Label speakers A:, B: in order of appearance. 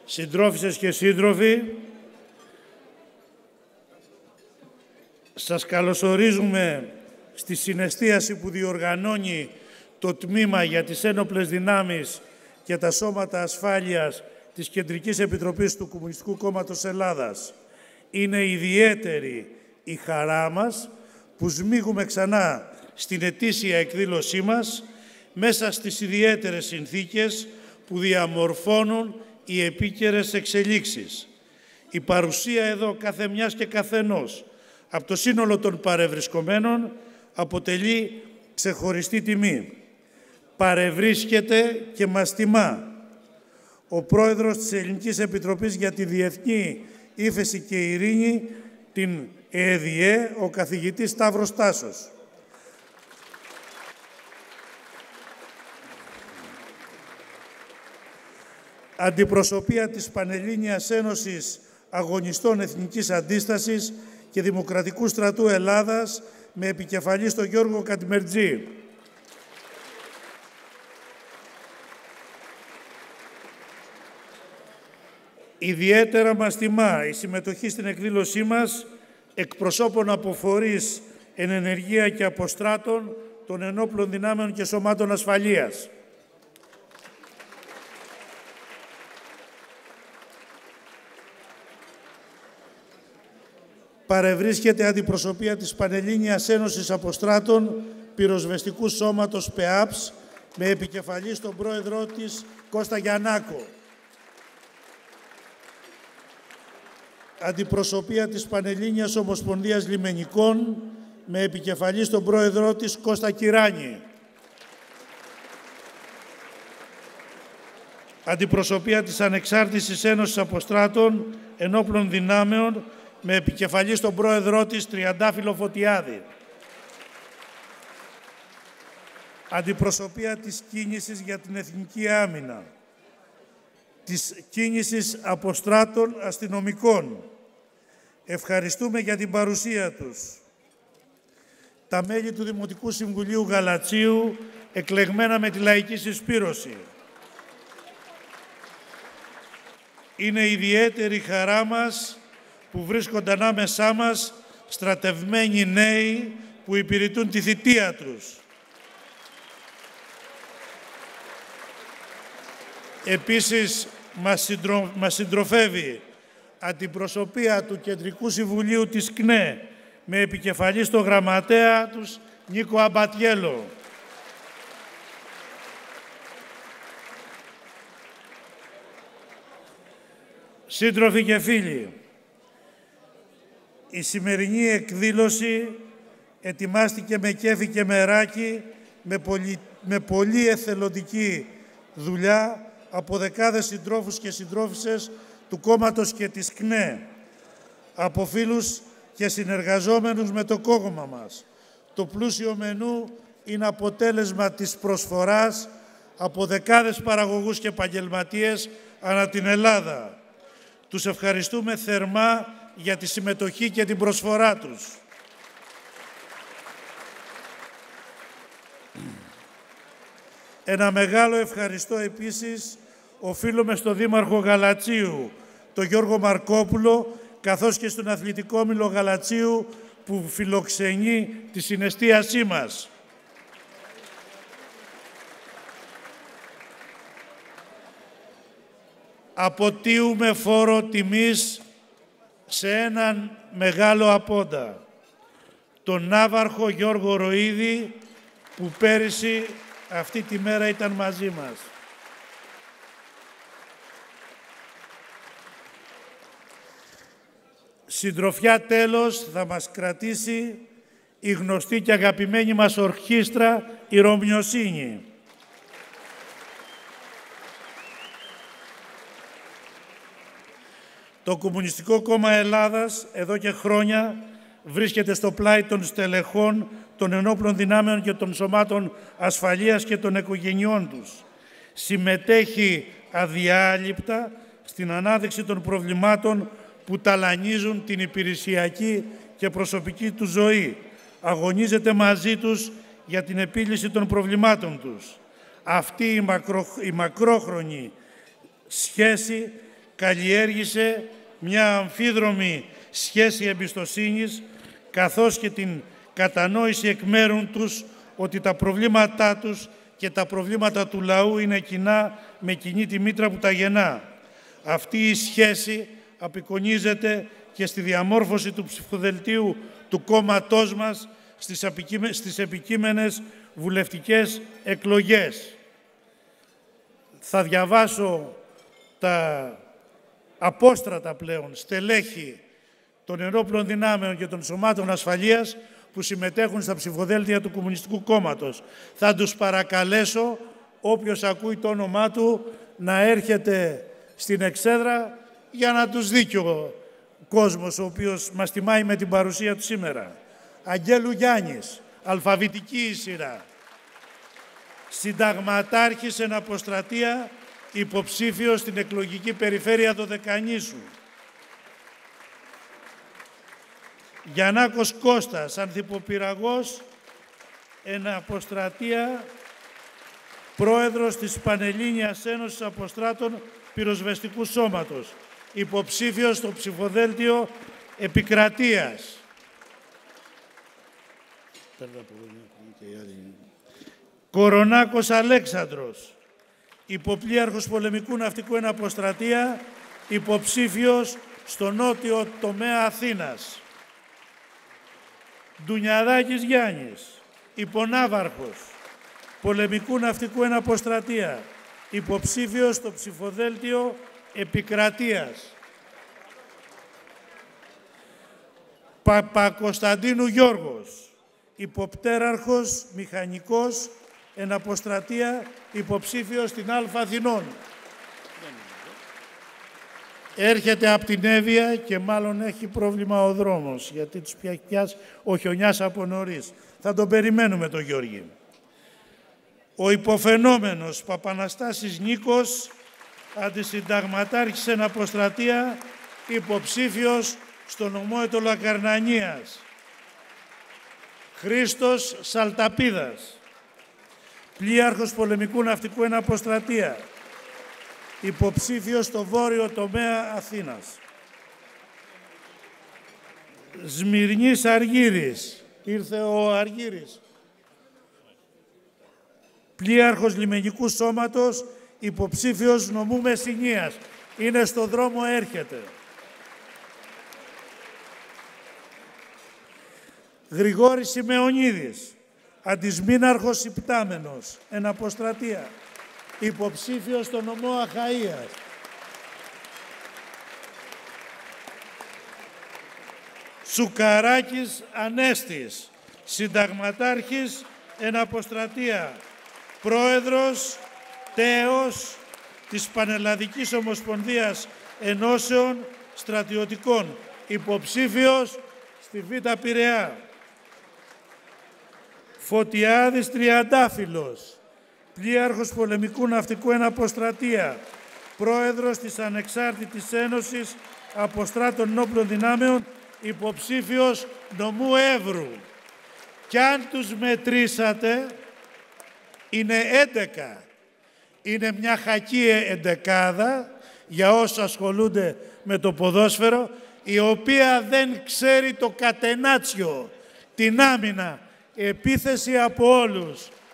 A: Συντρόφισσες και σύντροφοι, σας καλωσορίζουμε στη συνεστίαση που διοργανώνει το Τμήμα για τις Ένοπλες Δυνάμεις και τα Σώματα Ασφάλειας της Κεντρικής Επιτροπής του Κομμουνιστικού Κόμματος Ελλάδας. Είναι ιδιαίτερη η χαρά μας που σμίγουμε ξανά στην ετήσια εκδήλωσή μας μέσα στις ιδιαίτερες συνθήκες που διαμορφώνουν οι επίκαιρες εξελίξεις. Η παρουσία εδώ κάθε μιας και καθενός από το σύνολο των παρευρισκομένων αποτελεί ξεχωριστή τιμή. Παρευρίσκεται και μας τιμά ο πρόεδρος της Ελληνικής Επιτροπής για τη Διεθνή Ύφεση και Ειρήνη, την ΕΔΙΕ, ο καθηγητής Σταύρος Τάσος. Αντιπροσωπεία της Πανελλήνιας Ένωσης Αγωνιστών Εθνικής Αντίστασης και Δημοκρατικού Στρατού Ελλάδας με επικεφαλή τον Γιώργο Κατημερτζή. Ιδιαίτερα μας τιμά η συμμετοχή στην εκδήλωσή μας εκπροσώπων από φορείς εν ενεργεία και αποστράτων των ενόπλων δυνάμεων και σωμάτων ασφαλείας. Παρευρίσκεται αντιπροσωπεία της Πανελλήνιας Ένωσης Αποστράτων Πυροσβεστικού Σώματος ΠΕΑΠΣ με επικεφαλή τον πρόεδρό της Κώστα Γιαννάκο. Αντιπροσωπεία της Πανελλήνιας Ομοσπονδίας Λιμενικών με επικεφαλή τον πρόεδρό της Κώστα Κυράνη. Αντιπροσωπεία της Ανεξάρτησης Ένωσης Αποστράτων Ενόπλων Δυνάμεων με επικεφαλή τον πρόεδρό της Τριαντάφυλλο Φωτιάδη. Αντιπροσωπεία της Κίνησης για την Εθνική Άμυνα, της Κίνησης Αποστράτων Αστυνομικών. Ευχαριστούμε για την παρουσία τους. Τα μέλη του Δημοτικού Συμβουλίου Γαλατσίου, εκλεγμένα με τη λαϊκή συσπήρωση. Είναι ιδιαίτερη χαρά μας που βρίσκονται ανάμεσά μας στρατευμένοι νέοι που υπηρετούν τη θητεία τους. Επίσης, μας συντροφεύει αντιπροσωπεία του Κεντρικού Συμβουλίου της ΚΝΕ με επικεφαλή στο γραμματέα τους Νίκο Αμπατιέλο. Σύντροφοι και φίλοι, η σημερινή εκδήλωση ετοιμάστηκε με κέφι και μεράκι, με πολύ εθελοντική δουλειά από δεκάδες συντρόφους και συντρόφισσες του κόμματος και της ΚΝΕ, από φίλους και συνεργαζόμενους με το κόμμα μας. Το πλούσιο μενού είναι αποτέλεσμα της προσφοράς από δεκάδες παραγωγούς και επαγγελματίες ανά την Ελλάδα. Τους ευχαριστούμε θερμά για τη συμμετοχή και την προσφορά τους. Ένα μεγάλο ευχαριστώ επίσης οφείλουμε στον Δήμαρχο Γαλατσίου, τον Γιώργο Μαρκόπουλο, καθώς και στον Αθλητικό Όμιλο Γαλατσίου που φιλοξενεί τη συνεστίασή μας. Αποτείουμε φόρο τιμής σε έναν μεγάλο απόντα, τον Ναύαρχο Γιώργο Ροίδη, που πέρυσι αυτή τη μέρα ήταν μαζί μας. Συντροφιά τέλος θα μας κρατήσει η γνωστή και αγαπημένη μας ορχήστρα, η Ρωμιοσύνη. Το Κομμουνιστικό Κόμμα Ελλάδας εδώ και χρόνια βρίσκεται στο πλάι των στελεχών των ενόπλων δυνάμεων και των σωμάτων ασφαλείας και των οικογενειών τους. Συμμετέχει αδιάλειπτα στην ανάδειξη των προβλημάτων που ταλανίζουν την υπηρεσιακή και προσωπική του ζωή. Αγωνίζεται μαζί τους για την επίλυση των προβλημάτων τους. Αυτή η μακρόχρονη σχέση καλλιέργησε μια αμφίδρομη σχέση εμπιστοσύνης, καθώς και την κατανόηση εκ μέρους τους ότι τα προβλήματά τους και τα προβλήματα του λαού είναι κοινά με κοινή τη μήτρα που τα γεννά. Αυτή η σχέση απεικονίζεται και στη διαμόρφωση του ψηφοδελτίου του κόμματός μας στις επικείμενες βουλευτικές εκλογές. Θα διαβάσω τα απόστρατα πλέον στελέχη των ενόπλων δυνάμεων και των σωμάτων ασφαλείας που συμμετέχουν στα ψηφοδέλτια του Κομμουνιστικού Κόμματος. Θα τους παρακαλέσω, όποιος ακούει το όνομά του, να έρχεται στην εξέδρα για να τους δει και ο κόσμος ο οποίος μας τιμάει με την παρουσία του σήμερα. Αγγέλου Γιάννης, αλφαβητική η σειρά. Συνταγματάρχης εν αποστρατεία, υποψήφιος στην εκλογική περιφέρεια Δωδεκανήσου. Γιαννάκος Κώστας, ανθυποπυραγός εν αποστρατεία, πρόεδρος της Πανελλήνιας Ένωσης Αποστράτων Πυροσβεστικού Σώματος, υποψήφιος στο ψηφοδέλτιο Επικρατείας. Κορονάκος Αλέξανδρος, υποπλήρχος πολεμικού ναυτικού εν αποστρατεία, υποψήφιος στο νότιο τομέα Αθήνας. Ντουνιαδάκης Γιάννης, υπονάβαρχος πολεμικού ναυτικού εν αποστρατεία, υποψήφιος στο ψηφοδέλτιο Επικρατείας. Παπακοσταντίνου Γιώργος, υποπτέραρχος μηχανικός εν αποστρατεία, υποψήφιος στην Α Αθηνών. Έρχεται από την Εύβοια και μάλλον έχει πρόβλημα ο δρόμος, γιατί τους πιάσει ο χιονιάς από νωρίς. Θα τον περιμένουμε τον Γιώργη. Ο υποφαινόμενος Παπαναστάσης Νίκος, αντισυνταγματάρχης εν αποστρατεία, υποψήφιος στο νομό Ετωλακαρνανίας. Χρήστος Σαλταπίδας, πλοίαρχος πολεμικού ναυτικού εν αποστρατεία, υποψήφιος στο βόρειο τομέα Αθήνας. Σμυρνής Αργύρης, ήρθε ο Αργύρης, πλοίαρχος λιμενικού σώματος, υποψήφιος νομού Μεσσηνίας. Είναι στο δρόμο, έρχεται. Γρηγόρης Σημεωνίδης, αντισμήναρχος υπτάμενος εν αποστρατεία, υποψήφιος στο νομό Αχαΐας. Σουκαράκης Ανέστης, συνταγματάρχης εν αποστρατεία, πρόεδρος τέος της Πανελλαδικής Ομοσπονδίας Ενώσεων Στρατιωτικών, υποψήφιος στη Β' Πειραιά. Φωτιάδης Τριαντάφυλλος, πλοίαρχος πολεμικού ναυτικού εν αποστρατεία, πρόεδρος της Ανεξάρτητης Ένωσης Αποστράτων Ενόπλων Δυνάμεων, υποψήφιος νομού Εύρου. Κι αν τους μετρήσατε, είναι 11. Είναι μια χακή εντεκάδα για όσους ασχολούνται με το ποδόσφαιρο, η οποία δεν ξέρει το κατενάτσιο, την άμυνα, επίθεση από όλους,